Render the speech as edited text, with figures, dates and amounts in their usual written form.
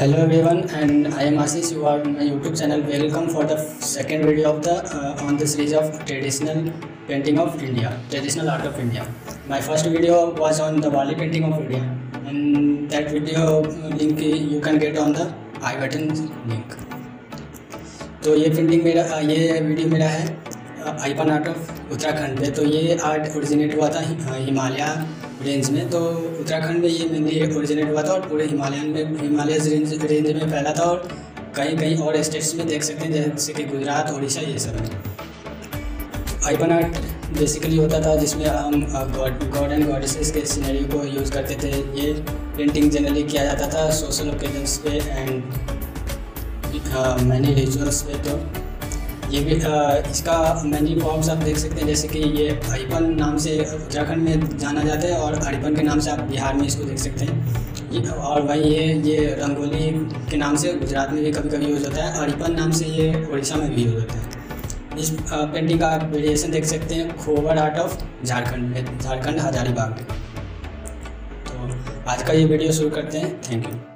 Hello everyone, and I am Ashish. You are on my YouTube channel. Welcome for the second video of the on the series of traditional painting of India, traditional art of India. My first video was on the Wali painting of India, and that video link you can get on the I button link. तो ये painting मेरा ये video मेरा है icon art of Uttarakhand पे। तो ये art originate हुआ था हिमालय रेंज में। तो उत्तराखंड में ये मेनली ओरिजिनेट हुआ था और पूरे हिमालय रेंज में फैला था, और कहीं कहीं और स्टेट्स में देख सकते हैं जैसे कि गुजरात, उड़ीसा, ये सब है। आइकन आर्ट बेसिकली होता था जिसमें हम गॉड एंड गॉडेसेस के सिनेरियो को यूज़ करते थे। ये पेंटिंग जनरली किया जाता था सोशल ओकेजन्स पे एंड मैनी रिचुअल्स पे। तो ये भी इसका मैनी फॉर्म्स आप देख सकते हैं, जैसे कि ये अरिपन नाम से उत्तराखंड में जाना जाता है और अरिपन के नाम से आप बिहार में इसको देख सकते हैं। और वहीं ये रंगोली के नाम से गुजरात में भी कभी कभी यूज़ होता है। अरिपन नाम से ये उड़ीसा में भी यूज़ होता है। इस पेंटिंग का आप वेरिएशन देख सकते हैं खोबर आर्ट ऑफ झारखंड में, झारखंड हजारीबाग। तो आज का ये वीडियो शुरू करते हैं। Thank you.